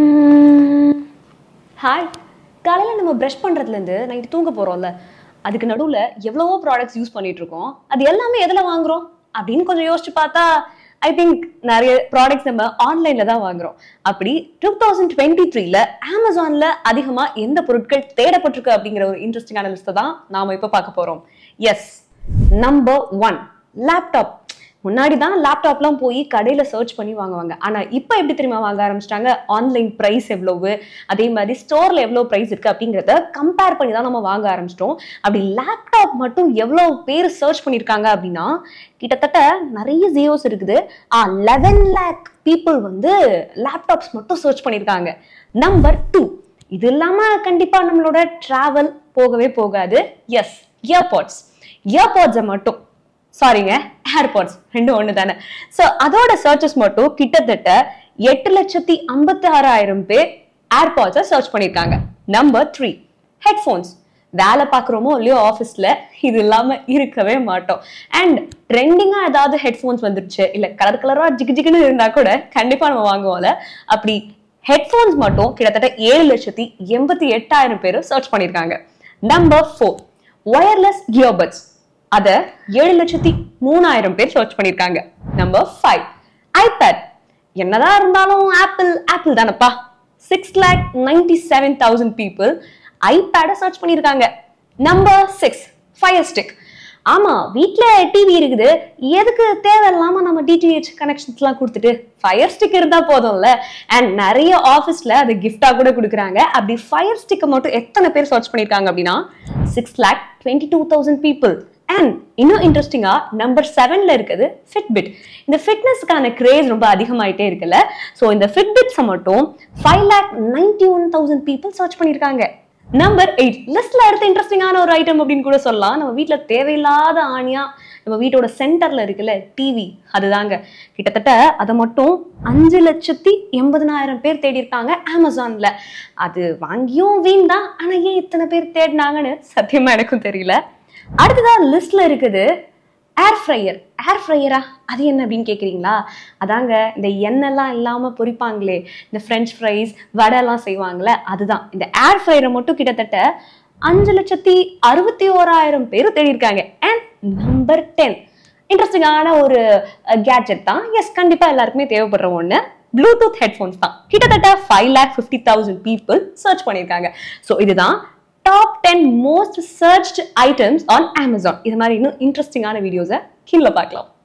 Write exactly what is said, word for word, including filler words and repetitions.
Hi, காலையில் நம்ம brush பண்ணுறதுலேருந்து night தூங்க போகிறோம்ல, அதுக்கு நடுவில் எவ்வளவோ ப்ராடக்ட்ஸ் யூஸ் பண்ணிட்டு இருக்கோம். அது எல்லாமே எதில் வாங்குறோம் அப்படின்னு கொஞ்சம் யோசிச்சு பார்த்தா ஐ திங்க் நிறைய ப்ராடக்ட்ஸ் நம்ம ஆன்லைனில் தான் வாங்குறோம். அப்படி டூ தௌசண்ட் டுவெண்ட்டி த்ரீல அமேசானில் அதிகமாக எந்த பொருட்கள் தேடப்பட்டிருக்கு அப்படிங்கிற ஒரு இன்ட்ரெஸ்டிங்கான லிஸ்ட்டை தான் நாம் இப்போ பார்க்க போகிறோம். Yes, number one laptop. முன்னாடி தான் லேப்டாப்லாம் போய் கடையில் சர்ச் பண்ணி வாங்குவாங்க. ஆனால் இப்போ எப்படி தெரியுமா வாங்க ஆரம்பிச்சிட்டாங்க? ஆன்லைன் ப்ரைஸ் எவ்வளவு, அதே மாதிரி ஸ்டோரில் எவ்வளோ ப்ரைஸ் இருக்குது அப்படிங்கிறத கம்பேர் பண்ணி தான் நம்ம வாங்க ஆரம்பிச்சிட்டோம். அப்படி லேப்டாப் மட்டும் எவ்வளோ பேர் சர்ச் பண்ணியிருக்காங்க அப்படின்னா கிட்டத்தட்ட நிறைய ஜீரோஸ் இருக்குது. ஆ லெவன் லேக் பீப்புள் வந்து லேப்டாப்ஸ் மட்டும் சர்ச் பண்ணியிருக்காங்க. நம்பர் டூ, இது இல்லாமல் கண்டிப்பாக நம்மளோட ட்ராவல் போகவே போகாது. S, earbuds. இயர்பாட்ஸை மட்டும் சாரிங்க ஏர்பாட்ஸ் ரெண்டும் ஒன்று தானே. ஸோ அதோட சர்ச்சஸ் மட்டும் கிட்டத்தட்ட எட்டு லட்சத்தி ஐம்பத்தி ஆறாயிரம் பேர் ஏர்பாட்ஸை சர்ச் பண்ணியிருக்காங்க. Number three, headphones. வேலை பார்க்குறோமோ இல்லையோ ஆஃபீஸில் இது இல்லாமல் இருக்கவே மாட்டோம். அண்ட் ட்ரெண்டிங்காக ஏதாவது ஹெட்ஃபோன்ஸ் வந்துருச்சு, இல்லை கலர் கலராக ஜிகு ஜிகுன்னு இருந்தால் கூட கண்டிப்பாக நம்ம வாங்குவோம்ல. அப்படி ஹெட்ஃபோன்ஸ் மட்டும் கிட்டத்தட்ட ஏழு லட்சத்தி எண்பத்தி எட்டாயிரம் பேர் சர்ச் பண்ணியிருக்காங்க. Number four, wireless earbuds. அதை ஏழு லட்சத்தி மூணாயிரம் பேர் சர்ச் பண்ணியிருக்காங்க. Number five, iPad. என்னதான் இருந்தாலும் ஆப்பிள் ஆப்பிள் தானப்பா. Six lakh ninety seven thousand people ஐபேடை சர்ச் பண்ணியிருக்காங்க. Number six, Fire Stick. ஆமா, வீட்டில் டிவி இருக்குது, எதுக்கு தேவையில்லாம நம்ம டிடிஹெச் கனெக்ஷன்ஸ்லாம் கொடுத்துட்டு ஃபயர் ஸ்டிக் இருந்தால் போதும்ல. அண்ட் நிறைய ஆஃபீஸில் அது கிஃப்டாக கூட கொடுக்குறாங்க. அப்படி ஃபயர் ஸ்டிக்கை மட்டும் எத்தனை பேர் சர்ச் பண்ணியிருக்காங்க அப்படின்னா six lakh twenty two thousand people. And இன்னும் இன்ட்ரெஸ்டிங்கா நம்பர் செவன்ல இருக்குது ஃபிட்பிட். இந்த ஃபிட்னஸ்க்கான கிரேஸ் ரொம்ப அதிகமாயிட்டே இருக்குல்ல. ஸோ இந்த ஃபிட்பிட்ஸை மட்டும் five lakh ninety one thousand people search பண்ணியிருக்காங்க. நம்பர் எயிட், லிஸ்ட்ல அடுத்த இன்ட்ரெஸ்டிங்கான ஒரு ஐட்டம் அப்படின்னு கூட சொல்லலாம். நம்ம வீட்டில் தேவையில்லாத ஆணியா நம்ம வீட்டோட சென்டர்ல இருக்குல்ல டிவி, அதுதாங்க. கிட்டத்தட்ட அதை மட்டும் அஞ்சு லட்சத்தி எண்பதனாயிரம் பேர் தேடி இருக்காங்க அமேசான்ல. அது வாங்கியும் வீண் தான், ஆனா ஏன் இத்தனை பேர் தேடினாங்கன்னு சத்தியமா எனக்கும் தெரியல. அடுத்ததான் லிஸ்ட்ல இருக்குது ஏர் ஃப்ரையர். ஏர் ஃப்ரையரா அது என்ன அப்படின்னு கேட்குறீங்களா? அதாங்க இந்த எண்ணெய்லாம் இல்லாமல் பொரிப்பாங்களே, இந்த ஃப்ரெஞ்ச் ஃப்ரைஸ் வடைலாம் செய்வாங்களே, அதுதான். இந்த ஏர் ஃப்ரையரை மட்டும் கிட்டத்தட்ட அஞ்சு லட்சத்தி அறுபத்தி ஓராயிரம் பேர் தேடியிருக்காங்க. அண்ட் நம்பர் டென், இன்ட்ரெஸ்டிங்கான ஒரு கேட்ஜெட் தான். எஸ், கண்டிப்பாக எல்லாருக்குமே தேவைப்படுற ஒன்று ப்ளூடூத் ஹெட்ஃபோன்ஸ் தான். கிட்டத்தட்ட five lakh fifty thousand people search பண்ணியிருக்காங்க. ஸோ இதுதான் top ten most searched items on Amazon. இது மாதிரி இன்னும் இன்ட்ரெஸ்டிங்கான வீடியோஸை கீழே பார்க்கலாம்.